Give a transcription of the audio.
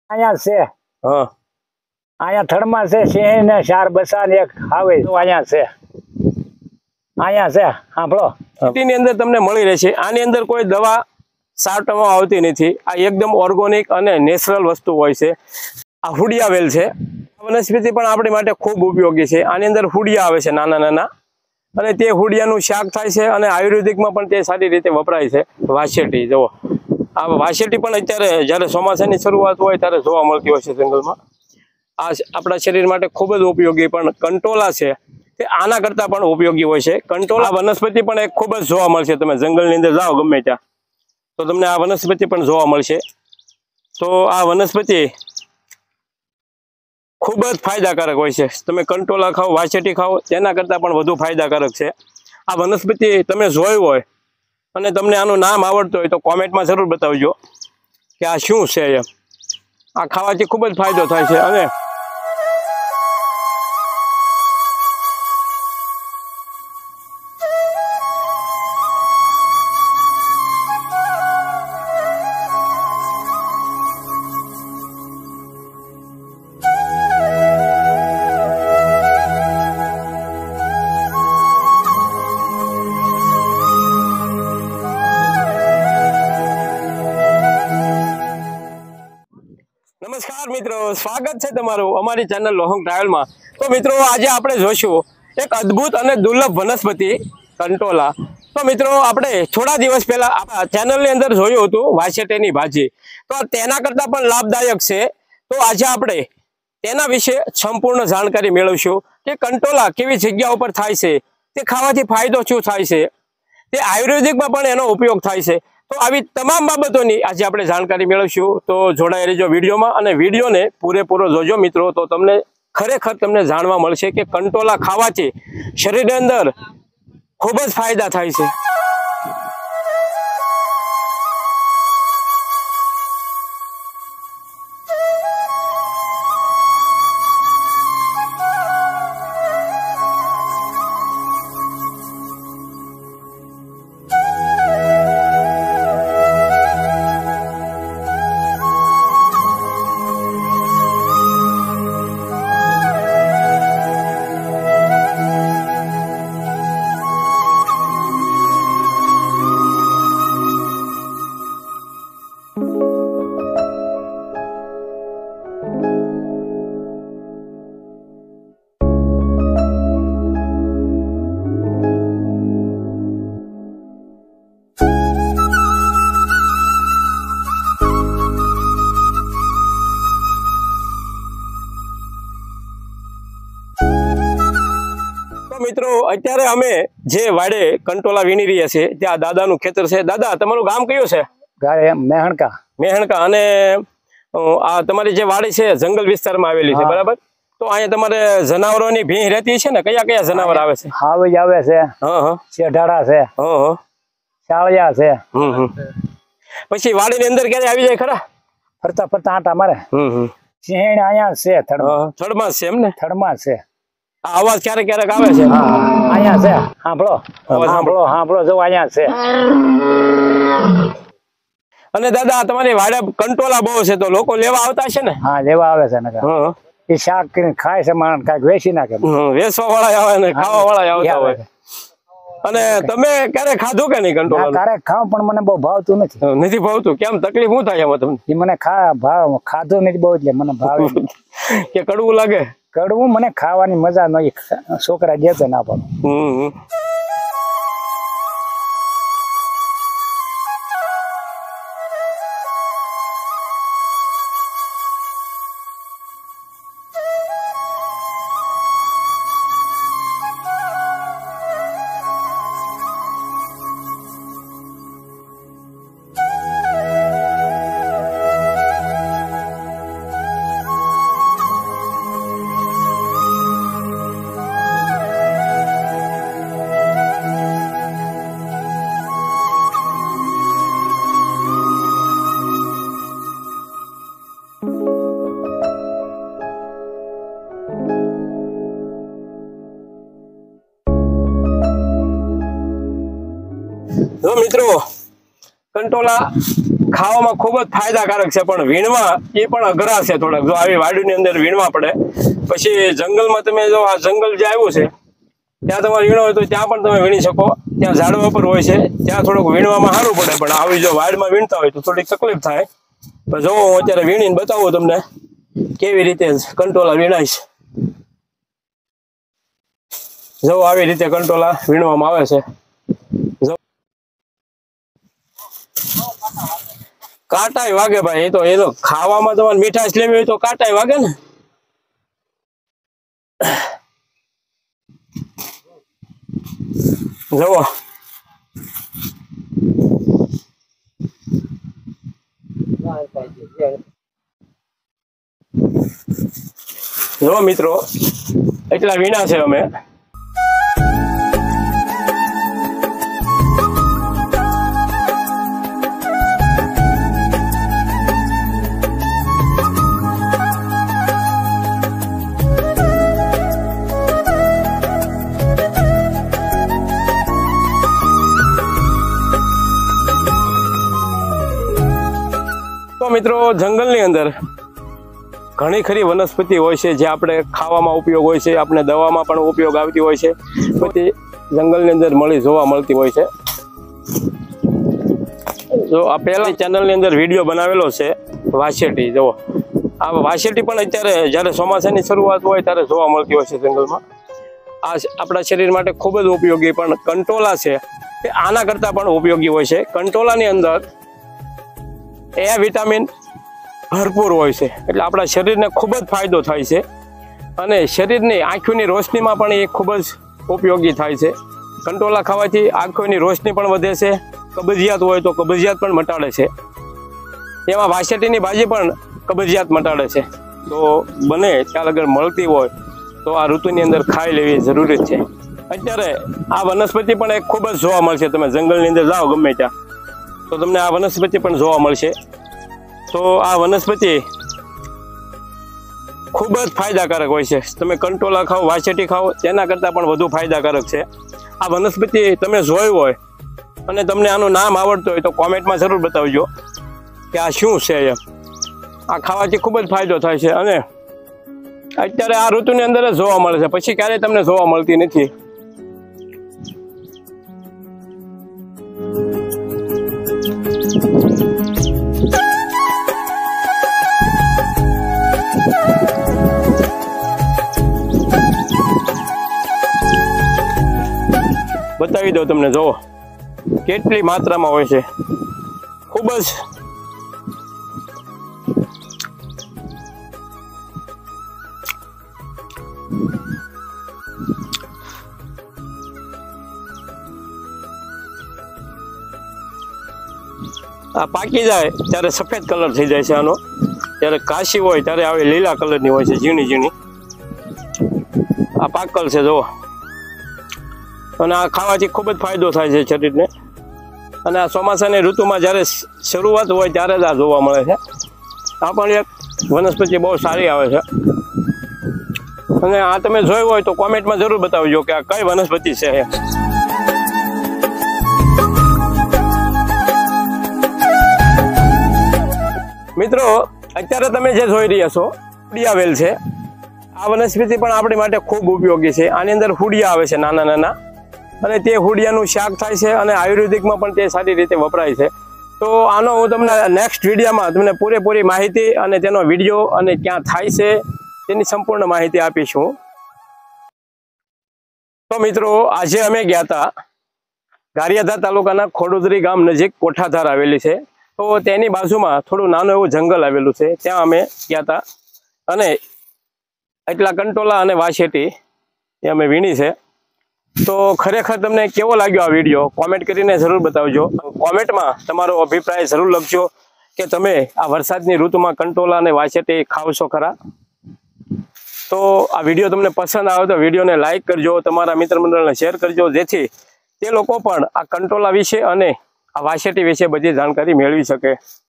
અહીંયા છે હા અહીંયા થડમાં છે સિંહ ને 4 બસા ને 1 આવે અહીંયા છે સાંભળો સિટીની અંદર તમને મળી રહેશે આની અંદર કોઈ દવા છાંટવામાં આવતી નથી આ એકદમ ઓર્ગેનિક અને નેચરલ વસ્તુ હોય છે આ હુડિયા વેલ છે વનસ્પતિ પણ આપણી માટે ખૂબ ઉપયોગી છે આની અંદર હુડિયા આવે છે નાના નાના અને તે હુડિયાનું શાક થાય છે અને આયુર્વેદિકમાં પણ તે સારી રીતે વપરાય છે વાસેટી જુઓ આ વાસેટી પણ અત્યારે જ્યારે ચોમાસાની શરૂઆત હોય ત્યારે જોવા મળતી હોય છે જંગલમાં આ આપણા શરીર માટે ખૂબ જ ઉપયોગી પણ કંટોલા છે તે આના કરતાં પણ ઉપયોગી હોય છે કંટોલા વનસ્પતિ પણ એક ખૂબ જ જોવા મળશે તમે જંગલની અંદર જાઓ ગમે ત્યાં તો તમને આ વનસ્પતિ પણ જોવા મળશે તો આ વનસ્પતિ ખૂબ જ ફાયદાકારક હોય છે તમે કંટોલા ખાઓ વાસેટી ખાઓ તેના કરતાં પણ વધુ ફાયદાકારક છે આ વનસ્પતિ તમે જોયું હોય અને તમને આનું નામ આવડતું હોય તો કોમેન્ટમાં જરૂર બતાવજો કે આ શું છે એમ આ ખાવાથી ખૂબ જ ફાયદો થાય છે અને નમસ્કાર મિત્રો સ્વાગત છે તમારું અમારી ચેનલ લોહંગ ટ્રાવેલમાં તો મિત્રો આજે આપણે જોઈશું એક અદ્ભુત અને દુર્લભ વનસ્પતિ કંટોલા તો મિત્રો આપણે થોડા દિવસ પહેલા આપણા ચેનલની અંદર જોયું હતું વાસેટીની ભાજી તો તેના કરતાં પણ લાભદાયક છે તો આજે આપણે તેના વિશે સંપૂર્ણ જાણકારી મેળવશું કે કંટોલા કેવી જગ્યા ઉપર થાય છે તે ખાવાથી ફાયદો શું થાય છે તે આયુર્વેદિકમાં પણ એનો ઉપયોગ થાય છે તો આવી તમામ બાબતોની આજે આપણે જાણકારી મેળવશું તો જોડાઈ રહેજો વિડીયોમાં અને વિડીયોને પૂરેપૂરો જોજો મિત્રો તો તમને ખરેખર તમને જાણવા મળશે કે કંટોલા ખાવાથી શરીરની અંદર ખૂબ જ ફાયદા થાય છે મિત્રો અત્યારે અમે જે વાડે કંટોલા વીણી રહ્યા છે ત્યાં દાદાનું ખેતર છે દાદા તમારું ગામ કયું છે મેહણકા અને આ તમારી જે વાડી છે જંગલ વિસ્તારમાં આવેલી છે બરાબર તો અહીંયા તમારે જનાવરોની ભીંહ રહેતી છે ને કયા કયા જનાવર આવે છે હાવજ આવે છે શેઢાડા છે શાળિયા છે પછી વાડીની અંદર ક્યારે આવી જાય ખરા ફરતા ફરતા આંટા મારે સિંહ અહીંયા છે થડમાં છે એમ ને થડમાં છે અવાજ ક્યારેક ક્યારેક આવે છે અહીંયા છે સાંભળો જો અહીંયા છે અને દાદા તમારી વાડે કંટોલા બહુ છે તો લોકો લેવા આવતા છે ને હા લેવા આવે છે ને એ શાક કરીને ખાય છે માણસ કાંઈક વેચી નાખે વેચવા વાળા આવે ને ખાવા વાળા આવતા હોય અને તમે ક્યારે ખાધું કે નહીં કંટોલા ક્યારેક ખાવ પણ મને બહુ ભાવતું નથી ભાવતું કેમ તકલીફ શું થાય એમાં તમને મને ખાધું નથી બહુ એટલે મને ભાવે કે કડવું લાગે કડવું મને ખાવાની મજા નહીં છોકરા દે છે ના પણ મિત્રો કંટોલા ખાવામાં ખૂબ જ ફાયદાકારક છે, પણ વીણવા એ પણ અઘરા છે થોડાક. જો આવી વાડીની અંદર વીણવા પડે, પછી જંગલમાં તમે જો આ જંગલ જે આવ્યું છે ત્યાં તમારે વીણો હોય તો ત્યાં પણ તમે વીણી શકો. ત્યાં ઝાડવા પર હોય છે ત્યાં થોડુંક વીણવામાં સારું પડે, પણ આવી જો વાડમાં વીણતા હોય તો થોડીક તકલીફ થાય. પણ જો હું અત્યારે વીણીને બતાવું તમને કેવી રીતે કંટોલા વીણાય છે. જો આવી રીતે કંટોલા વીણવામાં આવે છે. કાંટાય વાગે ભાઈ, એ તો ખાવામાં તમારે મીઠાશ લેવી હોય તો કાંટાય વાગે ને. જુઓ જો મિત્રો, એટલા વીણા છે અમે. તો મિત્રો, જંગલની અંદર ઘણી ખરી વનસ્પતિ હોય છે જે આપણે ખાવામાં ઉપયોગ હોય છે, આપણે દવામાં પણ ઉપયોગ આવતી હોય છે. બધી જંગલની અંદર જોવા મળતી હોય છે. જો આ પહેલા ચેનલની અંદર વિડીયો બનાવેલો છે વાસેટી. જુઓ આ વાસેટી પણ અત્યારે જ્યારે ચોમાસાની શરૂઆત હોય ત્યારે જોવા મળતી હોય છે જંગલમાં. આ આપણા શરીર માટે ખૂબ જ ઉપયોગી પણ કંટોલા છે એ આના કરતાં પણ ઉપયોગી હોય છે. કંટોલાની અંદર એ વિટામિન ભરપૂર હોય છે, એટલે આપણા શરીરને ખૂબ જ ફાયદો થાય છે. અને શરીરની આંખોની રોશનીમાં પણ એ ખૂબ જ ઉપયોગી થાય છે. કંટોલા ખાવાથી આંખોની રોશની પણ વધે છે. કબજિયાત હોય તો કબજિયાત પણ મટાડે છે. એમાં વાસેટીની ભાજી પણ કબજિયાત મટાડે છે. તો બને ત્યાં લગર મળતી હોય તો આ ઋતુની અંદર ખાઈ લેવી જરૂરી છે. અત્યારે આ વનસ્પતિ પણ એક ખૂબ જ જોવા મળશે. તમે જંગલની અંદર જાઓ ગમે ત્યાં તો તમને આ વનસ્પતિ પણ જોવા મળશે. તો આ વનસ્પતિ ખૂબ જ ફાયદાકારક હોય છે. તમે કંટોલા ખાઓ, વાસેટી ખાઓ, તેના કરતાં પણ વધુ ફાયદાકારક છે. આ વનસ્પતિ તમે જોઈ હોય અને તમને આનું નામ આવડતું હોય તો કોમેન્ટમાં જરૂર બતાવજો કે આ શું છે એમ. આ ખાવાથી ખૂબ જ ફાયદો થાય છે અને અત્યારે આ ઋતુની અંદર જ જોવા મળે છે, પછી ક્યારેય તમને જોવા મળતી નથી. બતાવી દો તમને, જોવો કેટલી માત્રામાં હોય છે. ખૂબ જ આ પાકી જાય ત્યારે સફેદ કલર થઈ જાય છે આનો. ત્યારે કાશી હોય ત્યારે આવી લીલા કલરની હોય છે, ઝીણી ઝીણી. આ પાકલ છે જુઓ. અને આ ખાવાથી ખૂબ જ ફાયદો થાય છે શરીરને. અને આ ચોમાસાની ઋતુમાં જ્યારે શરૂઆત હોય ત્યારે જ આ જોવા મળે છે. આ પણ એક વનસ્પતિ બહુ સારી આવે છે. અને આ તમે જોયું હોય તો કોમેન્ટમાં જરૂર બતાવજો કે આ કઈ વનસ્પતિ છે. મિત્રો, અત્યારે તમે જે જોઈ રહ્યા છો હુડિયા વેલ છે. આ વનસ્પતિ પણ આપણી માટે ખૂબ ઉપયોગી છે. આની અંદર હુડિયા આવે છે નાના નાના, અને તે હુડિયાનું શાક થાય છે અને આયુર્વેદિકમાં પણ તે સારી રીતે વપરાય છે. તો આનો હું તમને નેક્સ્ટ વિડીયોમાં તમને પૂરેપૂરી માહિતી અને તેનો વિડીયો અને ક્યાં થાય છે તેની સંપૂર્ણ માહિતી આપીશું. તો મિત્રો, આજે અમે ગયા હતા ગારિયાધાર તાલુકાના ખોડોદરી ગામ નજીક કોઠાધાર આવેલી છે. તો તેની બાજુમાં થોડું નાનું એવું જંગલ આવેલું છે, ત્યાં અમે ગયા હતા. અને એટલા કંટોલા અને વાસેટી એ અમે વીણી છે. તો ખરેખર તમને કેવો લાગ્યો આ વિડીયો કોમેન્ટ કરીને જરૂર બતાવજો. કોમેન્ટમાં તમારો અભિપ્રાય જરૂર લખજો કે તમે આ વરસાદની ઋતુમાં કંટોલા અને વાસેટી ખાવ છો ખરા. તો આ વિડીયો તમને પસંદ આવે તો વિડીયોને લાઇક કરજો, તમારા મિત્ર મંડળને શેર કરજો, જેથી તે લોકો પણ આ કંટોલા વિશે અને આ વાસેટી વિશે બધી જાણકારી મેળવી શકે.